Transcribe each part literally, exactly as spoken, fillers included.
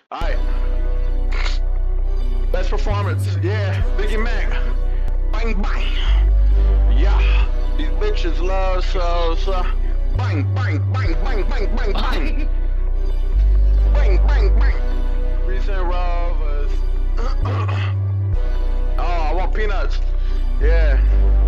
Alright. Best performance. Yeah, Biggie Mac. Bang, bang. Yeah. These bitches love salsa. Bang, bang, bang, bang, bang, bang, bang. Bang, bang, bang. Recent Rovers. Oh, I want peanuts. Yeah.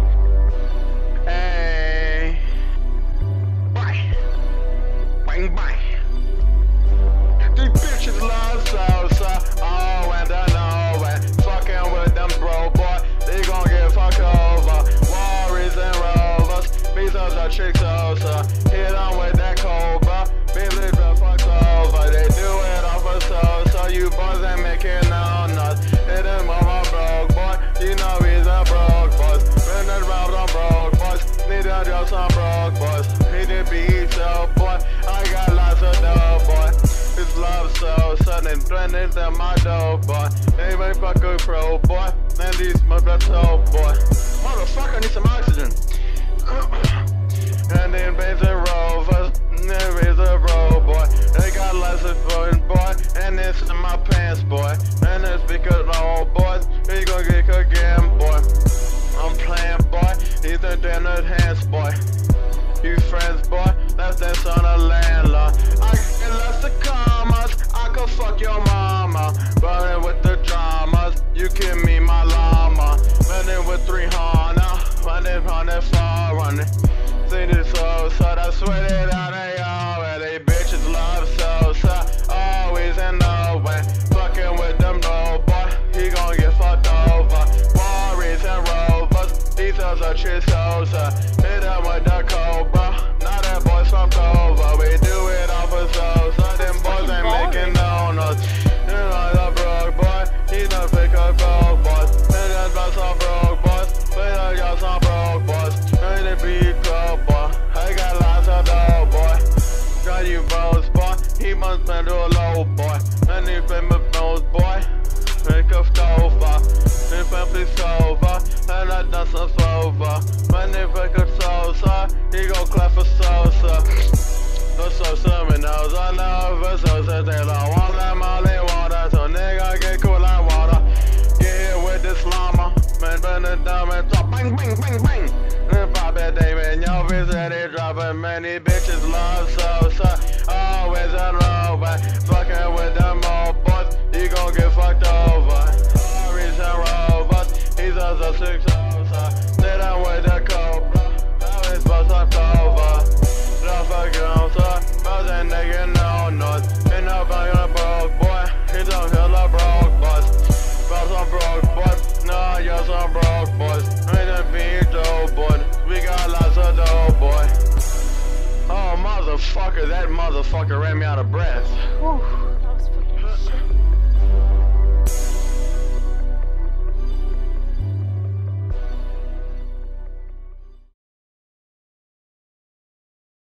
Hey. Bang. Bang, bang. These bitches love salsa. Oh, and I know it. Fucking with them bro, boy. They gon' get fucked over. Warriors and Rovers. These are chicks salsa. Hit on with that cobra. Bitches get fucked over. They do it off of salsa. You boys ain't making no nuts. Hit him on my broke boy. You know he's a broke boss. Been around on broke boys. Need to do some broke boys. Need to be so boy. I got lots of dough boy. This love so sudden, blended in my dough, boy. They may fuck a pro, boy. And these my blood soul, boy. Motherfucker, I need some oxygen. And then Bays and Rovers, there is a road, boy. They got lots of fun, boy. And this in my pants, boy. And it's because my old boys, we gon' get cooked again, boy. I'm playing, boy. He's a damn hands, boy. You friends, boy, that's that son of landlord. I get lots of commas, I could fuck your mama. Running with the dramas, you give me my llama. Running with three Honda, running on that far running. See this so sad, I swear that I they already bitches love so sad. Always and nowhere, fucking with them no boy, he gon' get fucked over. Warriors and Rovers, these are chicks so sad. Hit them with the cobra, now that boys from Dover. We do it off of salsa, them boys ain't making donuts. You know the broke boy, he done pick up broke boys. And that's about some broke boys, but I got some broke boys. And it be club boy, I got lots of dough boy. Got you bros boy, he must been to a low boy. And he been my nose boy, make a over. They family sober, and I done some sober. When they break a salsa, he gon' clap for salsa. No salsa, me knows I know for salsa. They don't want that molly water, so nigga get cool like water. Get here with this llama, man, burn it down and drop, bang, bang, bang, bang. And pop it, they man, yo, bitch, that they dropping. Many bitches love salsa, always on road, but fucking with them old boys, you gon' get fucked over. He's also six hours, they done with the cobra. Now it's supposed to over. Don't fucking on, sir. Both and nigga no noise. Ain't nobody on a broke boy. He don't kill a broke boys. Both some broke boys. No, you're some broke boys. Ain't a big dope boy. We got lots of dope boy. Oh, motherfucker, that motherfucker ran me out of breath. Whew, that was fucking shit.